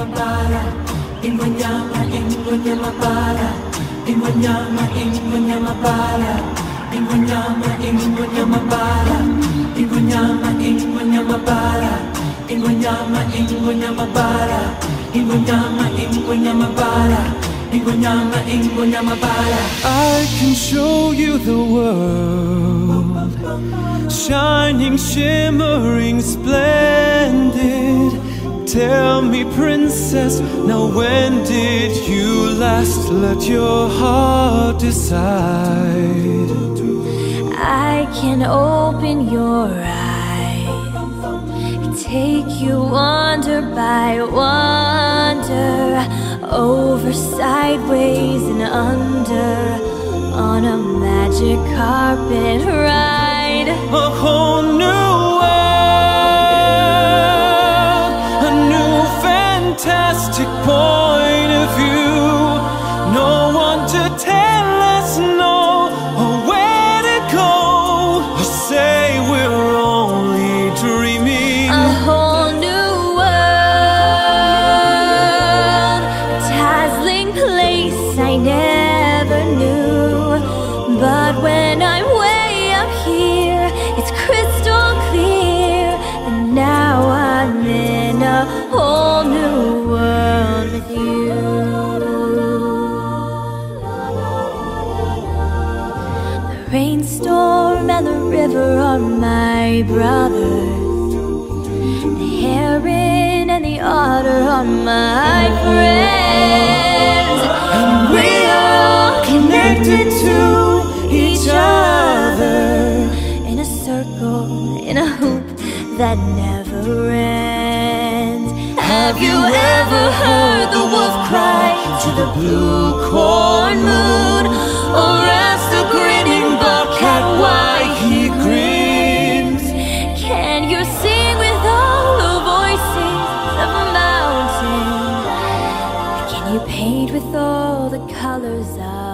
mapara, ingonyama ingonya mapara, ingonyama ingonya mapara, ingonyama ingonya mapara, ingonyama ingonya mapara, ingonyama ingonya mapara, ingonyama ingonya mapara, ingonyama ingonya mapara. I can show you the world, shining, shimmering, splendid. Tell me, princess, now when did you last let your heart decide? I can open your eyes, take you wonder by wonder, over, sideways and under, on a magic carpet ride. A whole new world, a new fantastic point of view. No one to tell us no, or where to go, or say we're only dreaming. A whole new world, a dazzling place I never knew. But when I'm way up here, it's crystal clear, and now I'm in a whole new world with you. The rainstorm and the river are my brothers, the heron and the otter are my friends, And we are all connected to each other in a circle, in a hoop that never ends. Have you ever heard the wolf cry to the blue corn moon, or ask the grinning bobcat why he grins? Can you sing with all the voices of a mountain? Can you paint with all the colors of